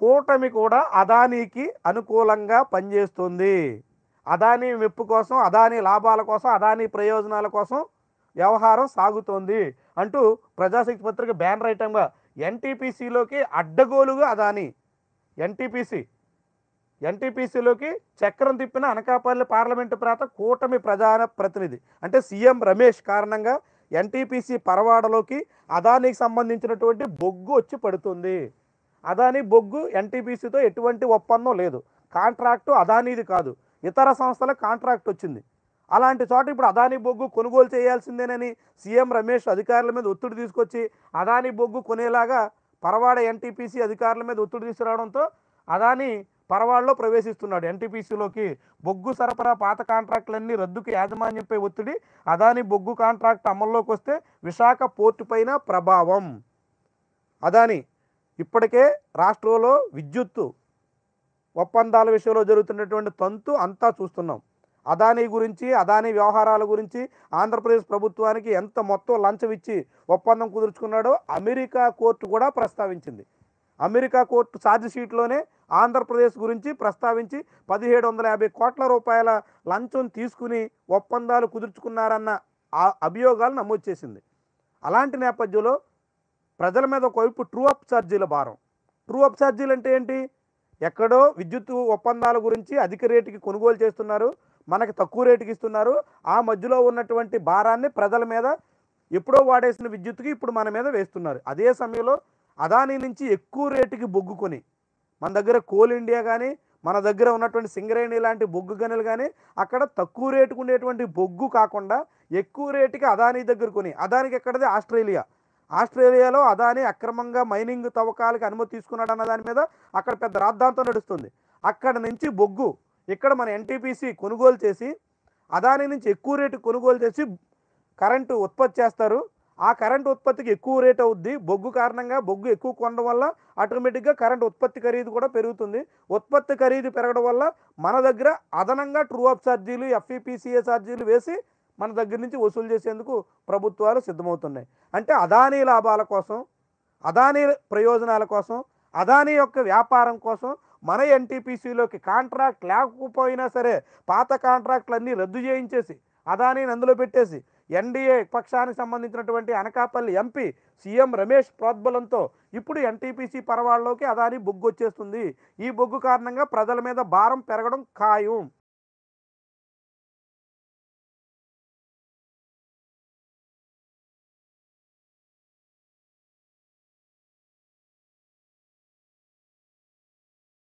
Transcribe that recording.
కూటమి కూడా అదానీకి అనుకూలంగా పనిచేస్తుంది. అదానీ మెప్పు కోసం, అదానీ లాభాల కోసం, అదానీ ప్రయోజనాల కోసం వ్యవహారం సాగుతోంది అంటూ ప్రజాశక్తి పత్రిక బ్యానర్ ఐటంగా ఎన్టీపీసీలోకి అడ్డగోలుగా అదానీ ఎన్టీపీసీలోకి చక్రం తిప్పిన అనకాపల్లి పార్లమెంటు ప్రాంత కూటమి ప్రధాన ప్రతినిధి అంటే సీఎం రమేష్ కారణంగా ఎన్టీపీసీ పరవాడలోకి అదానీకి సంబంధించినటువంటి బొగ్గు వచ్చి పడుతుంది. అదానీ బొగ్గు ఎన్టీపీసీతో ఎటువంటి ఒప్పందం లేదు. కాంట్రాక్టు అదానీది కాదు, ఇతర సంస్థల కాంట్రాక్ట్ వచ్చింది. అలాంటి చోట ఇప్పుడు అదానీ బొగ్గు కొనుగోలు చేయాల్సిందేనని సీఎం రమేష్ అధికారుల మీద ఒత్తిడి తీసుకొచ్చి అదానీ బొగ్గు కొనేలాగా పరవాడ ఎన్టీపీసీ అధికారుల మీద ఒత్తిడి తీసుకురావడంతో అదానీ పరవాడలో ప్రవేశిస్తున్నాడు. ఎన్టీపీసీలోకి బొగ్గు సరఫరా పాత కాంట్రాక్టులన్నీ రద్దుకు యాజమాన్యంపై ఒత్తిడి. అదానీ బొగ్గు కాంట్రాక్ట్ అమల్లోకి వస్తే విశాఖ పోర్టు పైన ప్రభావం. అదానీ ఇప్పటికే రాష్ట్రంలో విద్యుత్తు ఒప్పందాల విషయంలో జరుగుతున్నటువంటి తంతు అంతా చూస్తున్నాం. అదానీ గురించి, అదానీ వ్యవహారాల గురించి ఆంధ్రప్రదేశ్ ప్రభుత్వానికి ఎంత మొత్తం లంచం ఇచ్చి ఒప్పందం కుదుర్చుకున్నాడో అమెరికా కోర్టు కూడా ప్రస్తావించింది. అమెరికా కోర్టు ఛార్జ్ షీట్లోనే ఆంధ్రప్రదేశ్ గురించి ప్రస్తావించి 1750 కోట్ల రూపాయల లంచం తీసుకుని ఒప్పందాలు కుదుర్చుకున్నారన్న అభియోగాలు నమోదు చేసింది. అలాంటి నేపథ్యంలో ప్రజల మీద ఒకవైపు ట్రూ అప్ ఛార్జీల భారం. ట్రూ అప్ ఛార్జీలు అంటే ఏంటి? ఎక్కడో విద్యుత్ ఒప్పందాల గురించి అధిక రేటుకి కొనుగోలు చేస్తున్నారు, మనకి తక్కువ రేటుకి ఇస్తున్నారు. ఆ మధ్యలో ఉన్నటువంటి భారాన్ని ప్రజల మీద ఎప్పుడో వాడేసిన విద్యుత్తుకి ఇప్పుడు మన మీద వేస్తున్నారు. అదే సమయంలో అదానీ నుంచి ఎక్కువ రేటుకి బొగ్గు కొని మన దగ్గర కోల్ ఇండియా కానీ, మన దగ్గర ఉన్నటువంటి సింగరేణి లాంటి బొగ్గు గనులు కానీ అక్కడ తక్కువ రేటుకు ఉండేటువంటి బొగ్గు కాకుండా ఎక్కువ రేటుకి అదానీ దగ్గర కొని, అదానికి ఎక్కడది ఆస్ట్రేలియాలో అదానీ అక్రమంగా మైనింగ్ తవ్వకాలకు అనుమతి తీసుకున్నాడు అన్న దాని మీద అక్కడ పెద్ద రాద్ధాంతం నడుస్తుంది. అక్కడ నుంచి బొగ్గు ఇక్కడ మన ఎన్టీపీసీ కొనుగోలు చేసి అదానీ నుంచి ఎక్కువ రేటు కొనుగోలు చేసి కరెంటు ఉత్పత్తి చేస్తారు. ఆ కరెంటు ఉత్పత్తికి ఎక్కువ రేట్ అవుద్ది. బొగ్గు కారణంగా బొగ్గు ఎక్కువ కొనడం వల్ల ఆటోమేటిక్గా కరెంటు ఉత్పత్తి ఖరీదు కూడా పెరుగుతుంది. ఉత్పత్తి ఖరీదు పెరగడం వల్ల మన దగ్గర అదనంగా ట్రూ అప్ ఛార్జీలు, ఎఫ్ఈపీసీఏ ఛార్జీలు వేసి మన దగ్గర నుంచి వసూలు చేసేందుకు ప్రభుత్వాలు సిద్ధమవుతున్నాయి. అంటే అదానీ లాభాల కోసం, అదానీ ప్రయోజనాల కోసం, అదానీ యొక్క వ్యాపారం కోసం మన ఎన్టీపీసీలోకి కాంట్రాక్ట్ లేకపోయినా సరే పాత కాంట్రాక్టులన్నీ రద్దు చేయించేసి అదానీని అందులో పెట్టేసి ఎన్డీఏ పక్షానికి సంబంధించినటువంటి అనకాపల్లి ఎంపీ సీఎం రమేష్ ప్రోద్బలంతో ఇప్పుడు ఎన్టీపీసీ పరవాడలోకి అదానీ బొగ్గు వచ్చేస్తుంది. ఈ బొగ్గు కారణంగా ప్రజల మీద భారం పెరగడం ఖాయం.